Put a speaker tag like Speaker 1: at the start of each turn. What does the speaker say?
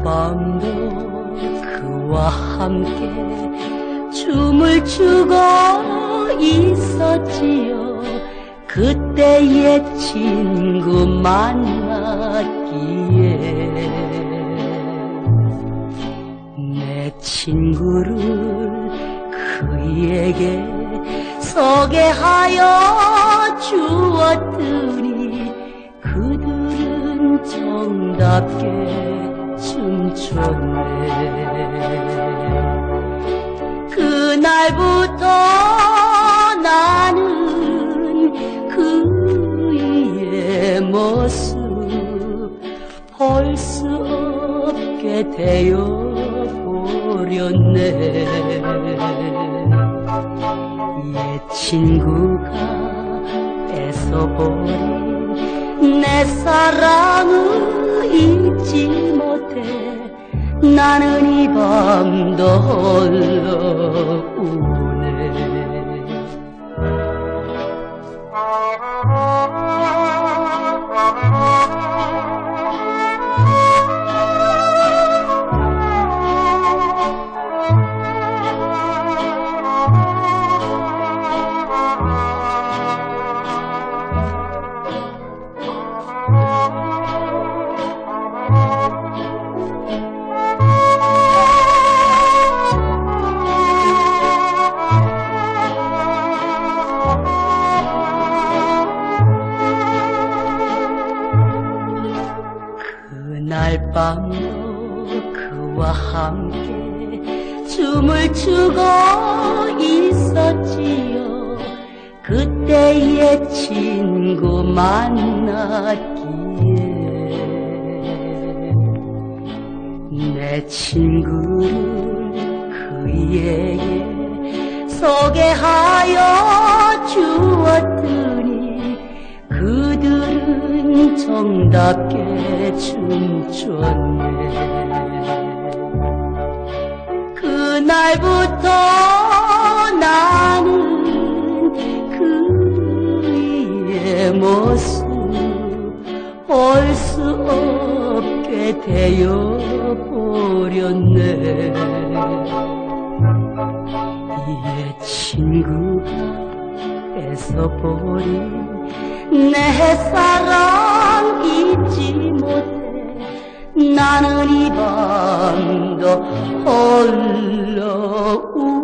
Speaker 1: 밤도 그와 함께 춤을 추고 있었지요. 그때의 친구 만났기에 내 친구를 그에게 소개하여 주었더니 그들은 정답게 춤췄네. 그날부터 나는 그의 모습 볼 수 없게 되어버렸네. 옛 친구가 뺏어버린 내 사랑을 잊지 못해 나는 이 밤도 홀로 우네. 그날 밤도 그와 함께 춤을 추고 있었지요. 그때의 친구 만났기에 내 친구를 그에게 소개하여 주었더니 그들은 정답게 춤췄네. 그날부터 나는 그의 모습 볼 수 없게 되어버렸네. 이 친구가 뺏어버린 내 사랑 잊지 못해 나는 이 밤도 홀로